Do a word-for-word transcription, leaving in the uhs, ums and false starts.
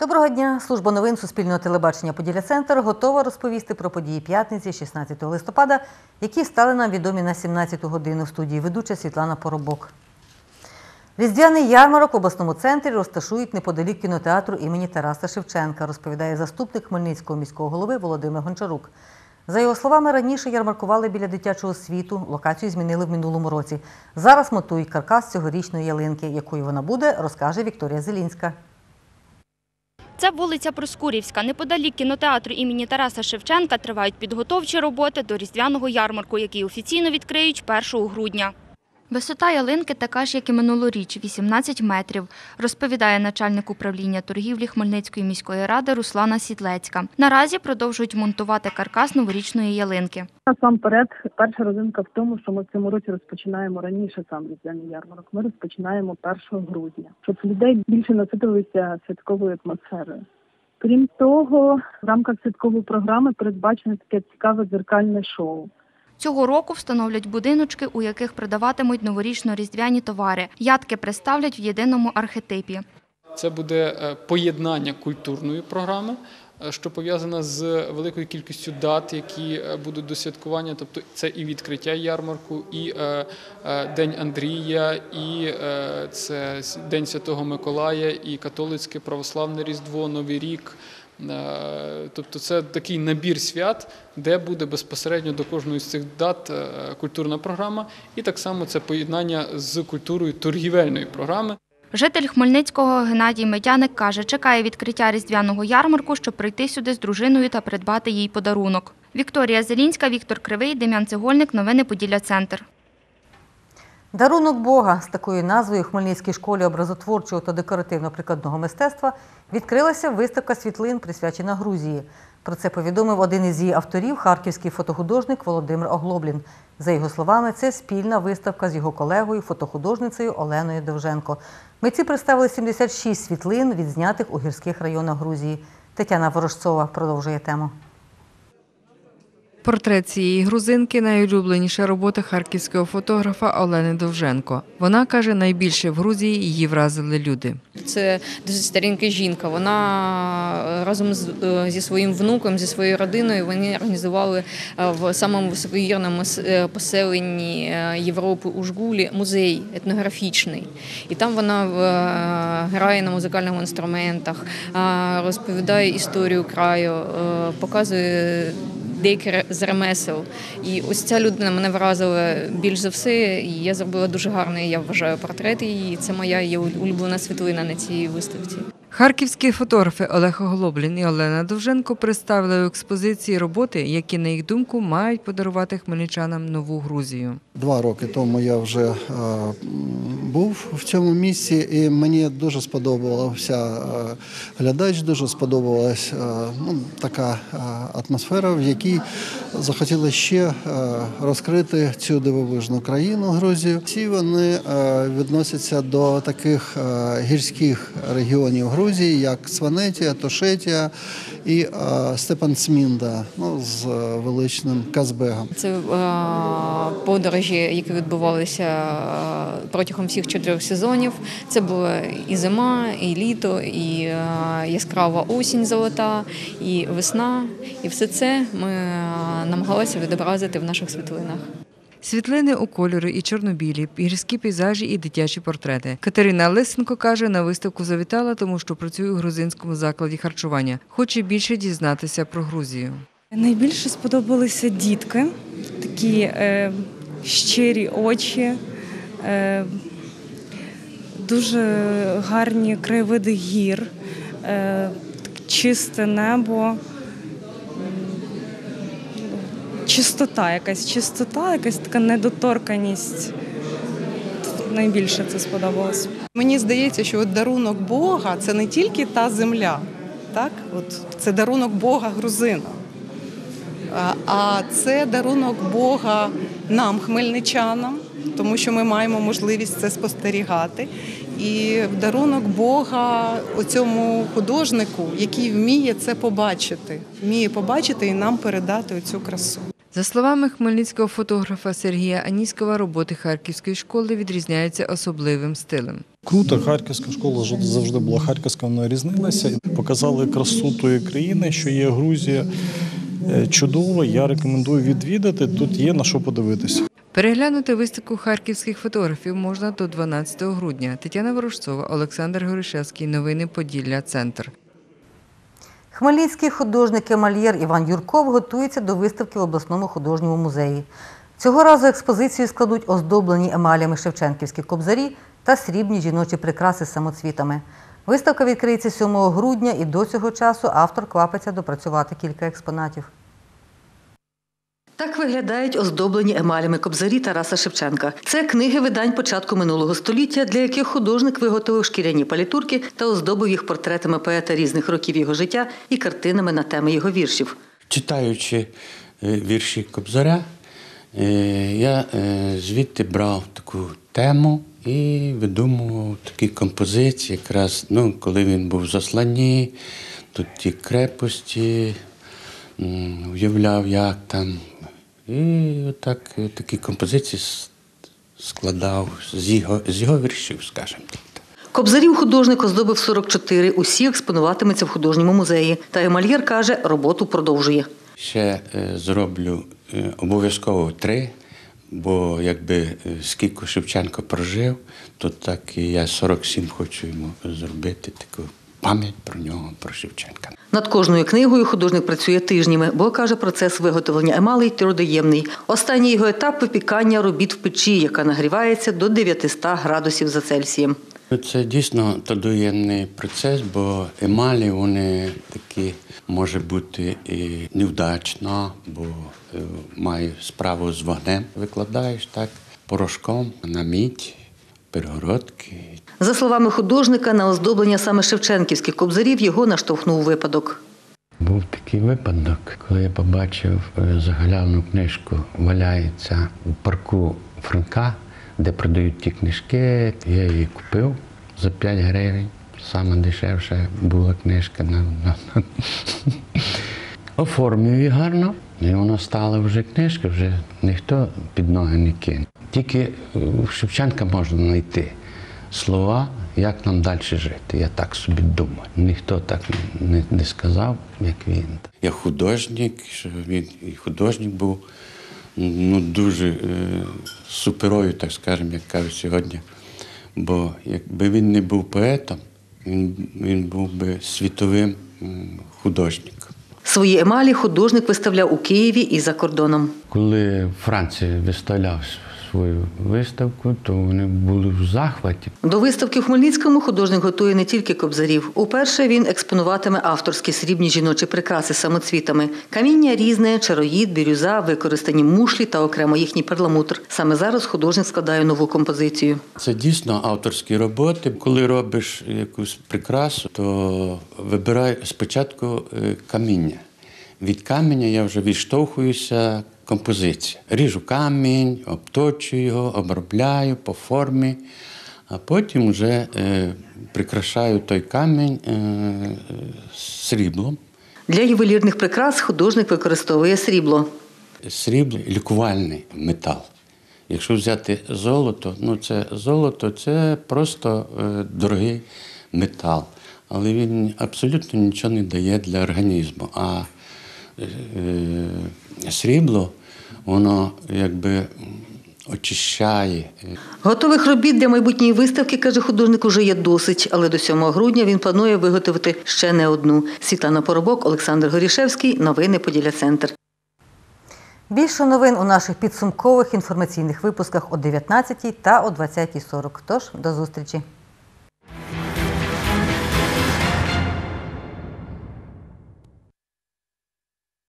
Доброго дня! Служба новин Суспільного телебачення «Поділля-Центр» готова розповісти про події п'ятниці, шістнадцятого листопада, які стали нам відомі на сімнадцяту годину. В студії ведуча Світлана Поробок. Різдвяний ярмарок в обласному центрі розташують неподалік кінотеатру імені Тараса Шевченка, розповідає заступник Хмельницького міського голови Володимир Гончарук. За його словами, раніше ярмаркували біля дитячого світу, локацію змінили в минулому році. Зараз монтують каркас цьогорічної ялинки. Якою вона буде, розкаже Вікторія Зелінська. Це вулиця Проскурівська. Неподалік кінотеатру імені Тараса Шевченка тривають підготовчі роботи до різдвяного ярмарку, який офіційно відкриють першого грудня. Висота ялинки така ж, як і минулоріч – вісімнадцять метрів, розповідає начальник управління торгівлі Хмельницької міської ради Руслана Сідлецька. Наразі продовжують монтувати каркас новорічної ялинки. Насамперед, перша родзинка в тому, що ми в цьому році розпочинаємо раніше сам різдвяний ярмарок. Ми розпочинаємо першого грудня, щоб людей більше наситилися святковою атмосферою. Крім того, в рамках святкової програми передбачено таке цікаве дзеркальне шоу. Цього року встановлять будиночки, у яких продаватимуть новорічно-різдвяні товари. Ядки представлять в єдиному архетипі. Це буде поєднання культурної програми, що пов'язана з великою кількістю дат, які будуть до святкування. Тобто це і відкриття ярмарку, і День Андрія, і це День Святого Миколая, і католицьке православне Різдво, Новий рік. Тобто це такий набір свят, де буде безпосередньо до кожної з цих дат культурна програма. І так само це поєднання з культурою торгівельної програми. Житель Хмельницького Геннадій Медяник каже, чекає відкриття різдвяного ярмарку, щоб прийти сюди з дружиною та придбати їй подарунок. Вікторія Зелінська, Віктор Кривий, Дем'ян Цегольник. Новини Поділля-Центр. «Дарунок Бога» з такою назвою у Хмельницькій школі образотворчого та декоративно-прикладного мистецтва відкрилася виставка світлин, присвячена Грузії. Про це повідомив один із її авторів, харківський фотохудожник Володимир Оглоблін. За його словами, це спільна виставка з його колегою, фотохудожницею Оленою Довженко. Митці представили сімдесят шість світлин, відзнятих у гірських районах Грузії. Тетяна Ворожцова продовжує тему. Портрет цієї грузинки – найулюбленіша робота харківського фотографа Олени Довженко. Вона каже, найбільше в Грузії її вразили люди. Це досить старенька жінка. Вона разом зі своїм внуком, зі своєю родиною, вони організували в самому високогірному поселенні Європи Ужгулі музей етнографічний. І там вона грає на музикальних інструментах, розповідає історію краю, показує деякі з ремесел. І ось ця людина мене вразила більш за все. І я зробила дуже гарний, я вважаю, портрет її. Це моя є улюблена світлина на цій виставці. Харківські фотографи Олег Оглоблін і Олена Довженко представили у експозиції роботи, які, на їх думку, мають подарувати хмельничанам нову Грузію. Два роки тому я вже е, був в цьому місці, і мені дуже сподобався е, глядач, дуже сподобалась е, ну, така е, атмосфера, в якій захотіли ще е, розкрити цю дивовижну країну Грузію. Всі вони е, відносяться до таких е, гірських регіонів Грузії, Грузії, як Сванетія, Тошетія і е, Степан-Цмінда, ну, з е, величним Казбегом. Це е, подорожі, які відбувалися протягом всіх чотирьох сезонів. Це була і зима, і літо, і е, яскрава осінь золота, і весна. І все це ми намагалися відобразити в наших світлинах. Світлини у кольори і чорно-білі, гірські пейзажі і дитячі портрети. Катерина Лисенко каже, на виставку завітала, тому що працює у грузинському закладі харчування. Хоче більше дізнатися про Грузію. Найбільше сподобалися дітки, такі е, щирі очі, е, дуже гарні краєвиди гір, е, чисте небо. Чистота якась, чистота, якась така недоторканість. Найбільше це сподобалось. Мені здається, що от дарунок Бога – це не тільки та земля, так? От це дарунок Бога грузинам, а це дарунок Бога нам, хмельничанам, тому що ми маємо можливість це спостерігати. І дарунок Бога оцьому художнику, який вміє це побачити, вміє побачити і нам передати оцю красу. За словами хмельницького фотографа Сергія Аніськова, роботи Харківської школи відрізняються особливим стилем. Круто, харківська школа завжди була харківська, вона різнилася. Показали красу тої країни, що є Грузія. Чудово, я рекомендую відвідати, тут є на що подивитися. Переглянути виставку харківських фотографів можна до дванадцятого грудня. Тетяна Ворожцова, Олександр Горішевський. Новини Поділля. Центр. Хмельницький художник-емальєр Іван Юрков готується до виставки в обласному художньому музеї. Цього разу експозицію складуть оздоблені емалями шевченківські кобзарі та срібні жіночі прикраси з самоцвітами. Виставка відкриється сьомого грудня і до цього часу автор квапиться допрацювати кілька експонатів. Так виглядають оздоблені емалями кобзарі Тараса Шевченка. Це книги видань початку минулого століття, для яких художник виготовив шкіряні палітурки та оздобив їх портретами поета різних років його життя і картинами на теми його віршів. Читаючи вірші Кобзаря, я звідти брав таку тему і видумував такі композиції, якраз, ну, коли він був в засланні, тут ті крепості, уявляв, як там. І отак такі композиції складав з його, з його віршів, скажімо так. Кобзарів художник оздобив сорок чотири, усі експонуватимуться в художньому музеї. Та емальєр каже, роботу продовжує. Ще зроблю обов'язково три, бо якби скільки Шевченко прожив, то так і я сорок сім хочу йому зробити таку пам'ять про нього, про Шевченка. Над кожною книгою художник працює тижнями, бо, каже, процес виготовлення емалей трудоємний. Останній його етап – випікання робіт в печі, яка нагрівається до дев'ятисот градусів за Цельсієм. Це дійсно трудоємний процес, бо емалі, вони такі, може бути і невдачно, бо має справу з вогнем. Викладаєш так порошком на мідь, перегородки. За словами художника, на оздоблення саме шевченківських кобзарів його наштовхнув випадок. Був такий випадок, коли я побачив загалявну книжку, валяється у парку Франка, де продають ті книжки. Я її купив за п'ять гривень. Саме дешевша була книжка. На, на, на. Оформив її гарно, і вона стала вже книжка, вже ніхто під ноги не кине. Тільки у Шевченка можна знайти слова, як нам далі жити. Я так собі думаю. Ніхто так не, не сказав, як він. Я художник, що він і художник був, ну, дуже е, суперовий, так скажемо, як кажуть сьогодні. Бо якби він не був поетом, він, він був би світовим художником. Свої емалі художник виставляв у Києві і за кордоном. Коли Франція виставляв свою виставку, то вони були в захваті. До виставки в Хмельницькому художник готує не тільки кобзарів. Уперше він експонуватиме авторські срібні жіночі прикраси з самоцвітами. Каміння різне, чароїд, бірюза, використані мушлі та окремо їхній перламутр. Саме зараз художник складає нову композицію. Це дійсно авторські роботи. Коли робиш якусь прикрасу, то вибирай спочатку каміння. Від каменя я вже відштовхуюся композиція. Ріжу камінь, обточую його, обробляю по формі, а потім вже е, прикрашаю той камінь е, сріблом. Для ювелірних прикрас художник використовує срібло. Срібло – лікувальний метал. Якщо взяти золото, ну це золото – це просто е, дорогий метал, але він абсолютно нічого не дає для організму. А срібло, воно якби очищає. Готових робіт для майбутньої виставки, каже художник, уже є досить, але до сьомого грудня він планує виготовити ще не одну. Світлана Поробок, Олександр Горішевський. Новини Поділля. Центр. Більше новин у наших підсумкових інформаційних випусках о дев'ятнадцятій та о двадцятій сорок. Тож, до зустрічі.